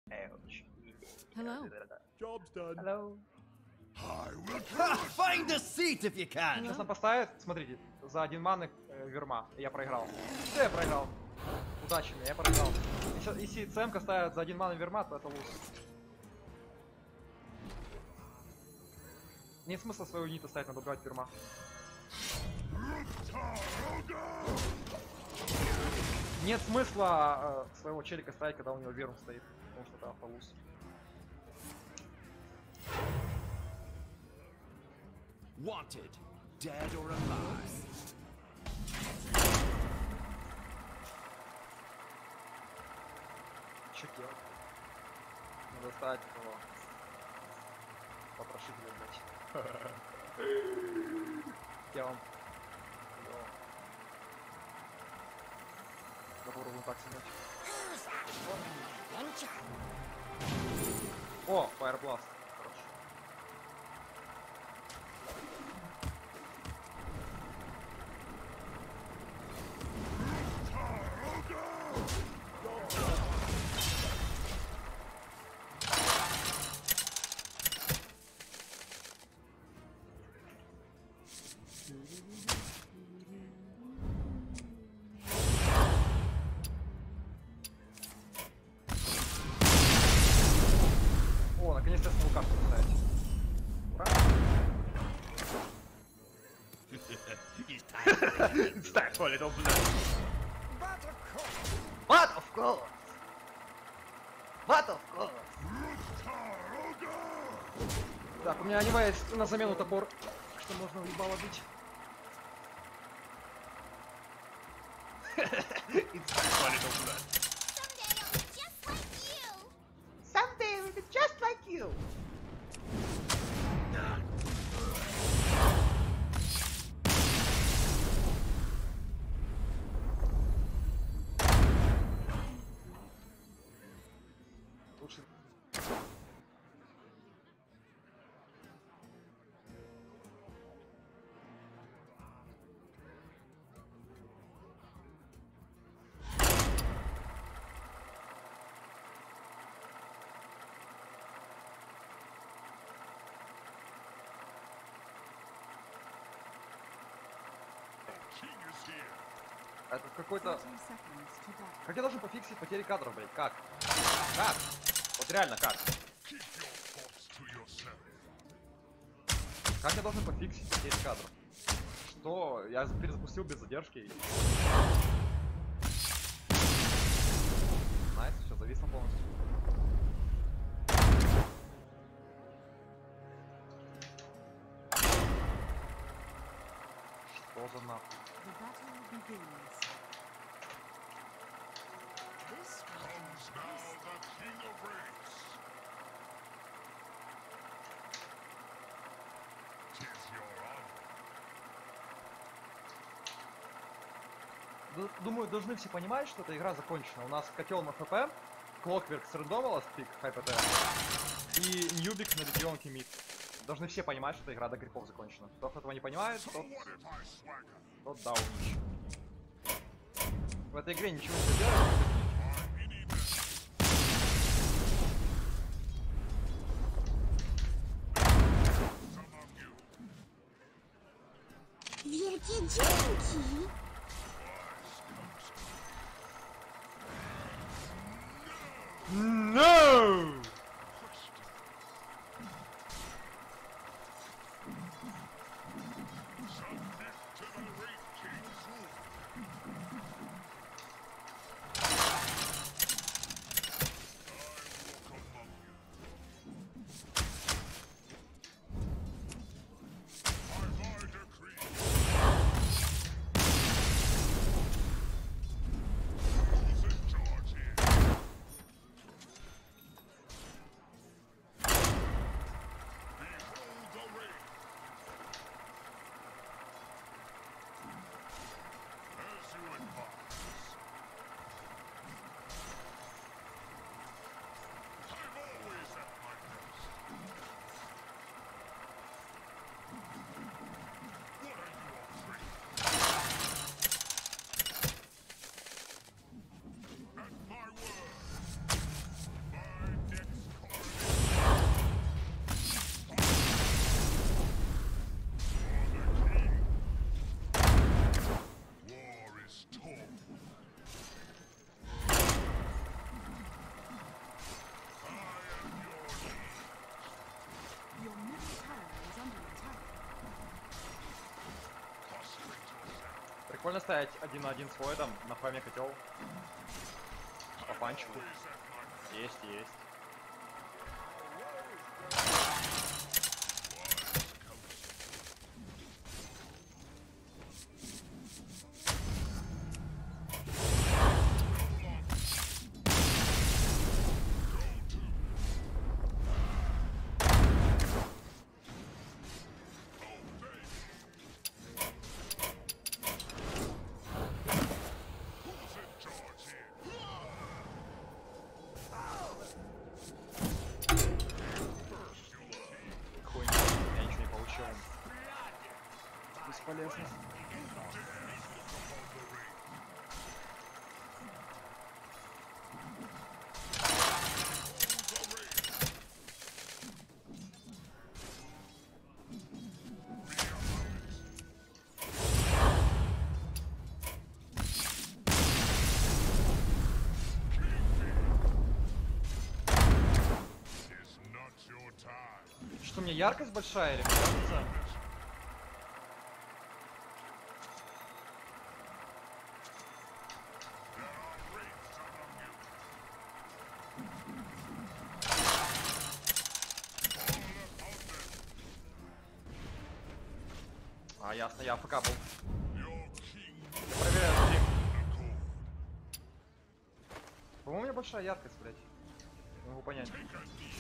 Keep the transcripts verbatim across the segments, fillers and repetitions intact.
Hello. Job's done. Hello. Find a seat if you can. Сейчас нам поставит, смотрите, за один маны э, верма. И я проиграл. Что я проиграл? Удачи мне, я проиграл. Если, если ЦМ-ка ставит за один маны верма, то это луз. Нет смысла свою юнита ставить, надо убивать верма. Нет смысла э, своего челика ставить, когда у него верм стоит. Потому что это автолуз. Wanted, dead or alive. Что делать? Надо ставить его. Потрошителя, блядь. Я вам... Попробуем так снимать. О, Fire Blast. Хорошо. О, наконец-то я смогу карту поставить. Ура! It's time for a little blood. But of course! But of course! Так, у меня аниме есть на замену топор, что можно уебало бить. It's time for a little blood. Someday I'll be just like you! Лучше... Это какой-то... Как я должен пофиксить потери кадров, блядь? Как? Как? Вот реально, как? Как я должен пофиксить потери кадров? Что? Я перезапустил без задержки. Найс, все, зависло полностью. Что за нахуй? The battle begins. This Comes now the King of Rings. Tis your honor. Думаю, должны все понимать, что эта игра закончена. У нас котел на ФП, Клокверк с рандомала спик ХПТ и Ньюбик на легионке мид. Должны все понимать, что эта игра до гриппов закончена. Кто этого не понимает, тот, тот даунич. В этой игре ничего не делать. Wielkie dzięki! No! Прикольно стоять один на один с Войдом, на фаме котел. По панчику. Есть, есть. Хуйня, я ничего не получил. Бесполезно. It's not your time. Что, у меня яркость большая или мне кажется? There are wraiths among you. All about them. А, ясно, я АФК был. Your king Я проверяю стрим. Nicole. По-моему, у меня большая яркость, блядь. Не могу понять. Take a knee.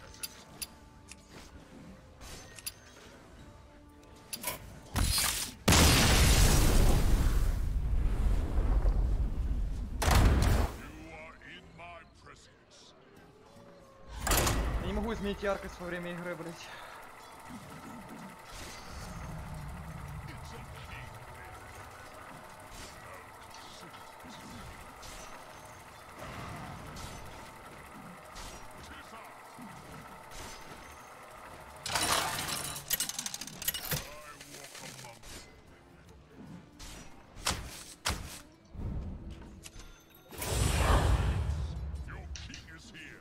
You are in my presence. Я не могу изменить яркость во время игры, блядь. It's a king. Your king is here.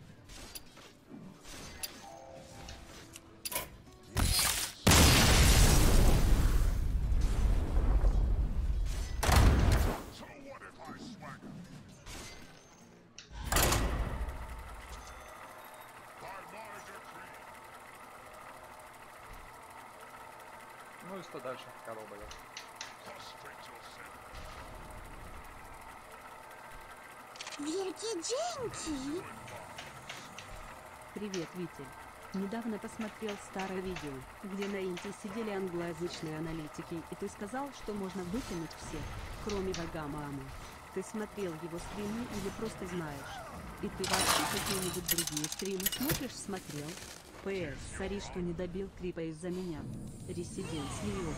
So what if I swagger? By my decree, Ну и что дальше? АФК долбоёб. prostrate yourself. Wielkie dzięki! Привет, Витель. Недавно посмотрел старое видео, где на Инте сидели англоязычные аналитики, и ты сказал, что можно выкинуть всех, кроме Вагама Амы. Ты смотрел его стримы или просто знаешь? И ты вообще какие-нибудь другие стримы смотришь, смотрел? ПС, сори, что не добил Крипа из-за меня. Resident Evil.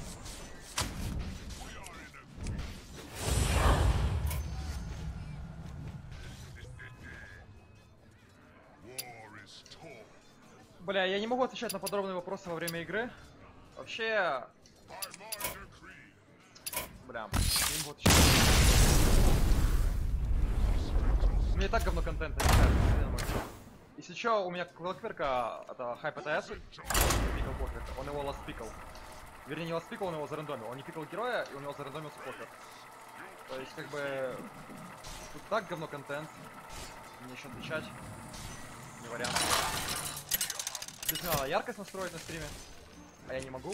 War is torn. Бля, я не могу отвечать на подробные вопросы во время игры. Вообще, By my decree, бля, не могу отвечать. У меня и так говно контента, не знаю, хрен мой. Если чё, у меня Клокверка, это Хайп АТС, пикал Клокверка, он его ластпикал. Вернее, не ластпикал, он его зарандомил. Он не пикал героя, и у него зарандомился Клокверк. То есть, как бы, тут так говно контент. Мне еще отвечать. Не вариант. Здесь мне надо яркость настроить на стриме, а я не могу.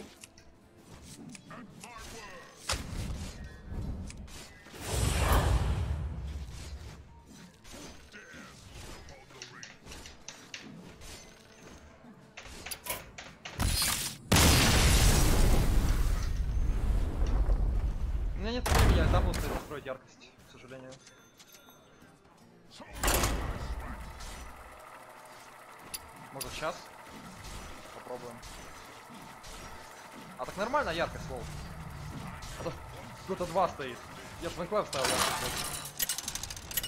У меня нет времени, я там нужно настроить яркость, к сожалению. Может сейчас? Попробуем. А так нормально яркость, лол. А то кто-то два стоит. Я ж в энклав ставил яркость. Вот.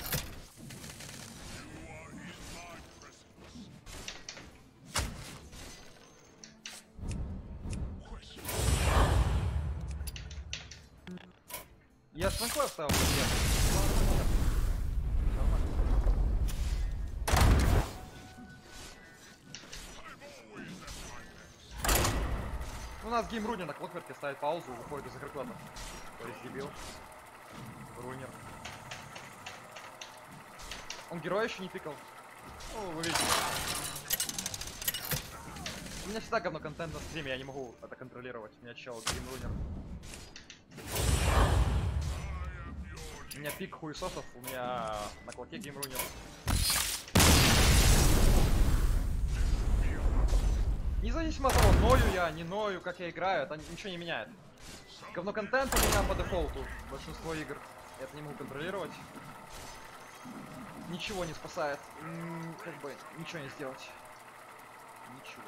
Я ж в энклав ставил яркость. Нормально. У нас геймруни на Клокверке ставит паузу, выходит из игры куда-то. То есть дебил. Рунер. Он героя еще не пикал. Ну, вы видите. У меня всегда говно контент на стриме, я не могу это контролировать. У меня чел, геймрунер. У меня пик хуесосов, у меня на клоке геймрунер. Независимо от того, ною я, не ною, как я играю, это ничего не меняет. Говно контент у меня по дефолту, большинство игр. Я это не могу контролировать. Ничего не спасает. М-м, как бы ничего не сделать. Ничего.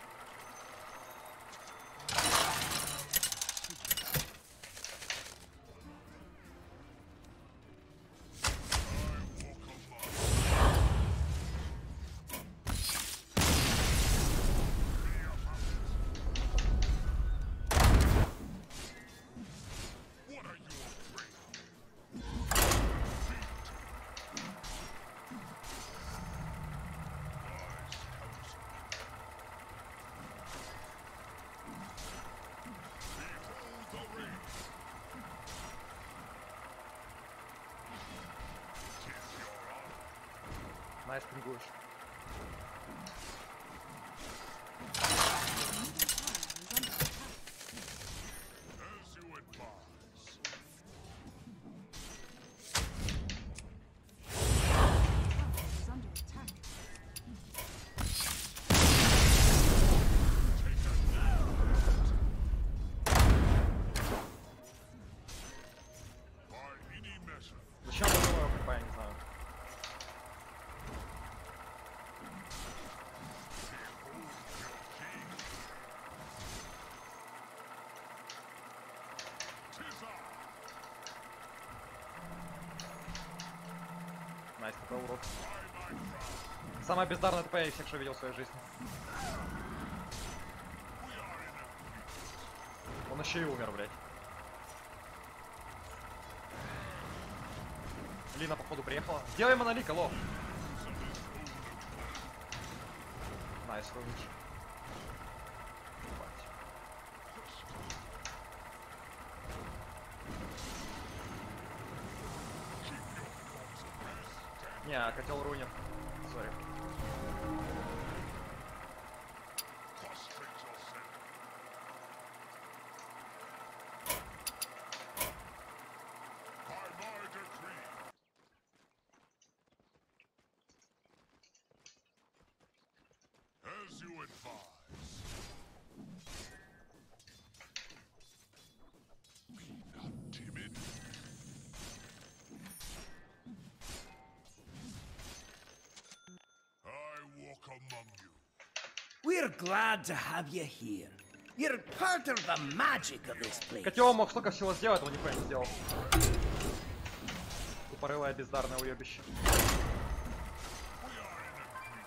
Найс, пингуешь. As you advise. Is under attack. By any measure. Зачем я думаю, хп, я не знаю. Tis I. Найс, такой урод. By my crown. Самая бездарная ТП из всех, что я видел в своей жизни. We are in agreement. Он еще и умер, блядь. Лина, походу, приехала. Сделай монолик, алло. Найс, рунич. Ебать. Не, котел рунер. Сори. Prostrate yourself. By my decree. As you advise. Be not timid. I walk among you. We're glad to have you here. You're part of the magic of this place. Котел мог столько всего сделать, он нихуя не сделал. Тупорылое бездарное уебище. We are in agreement.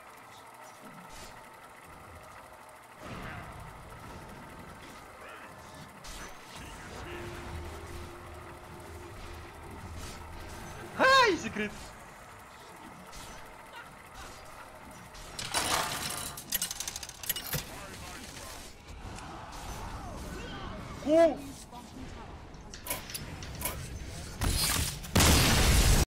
Ай, секрет! Ку!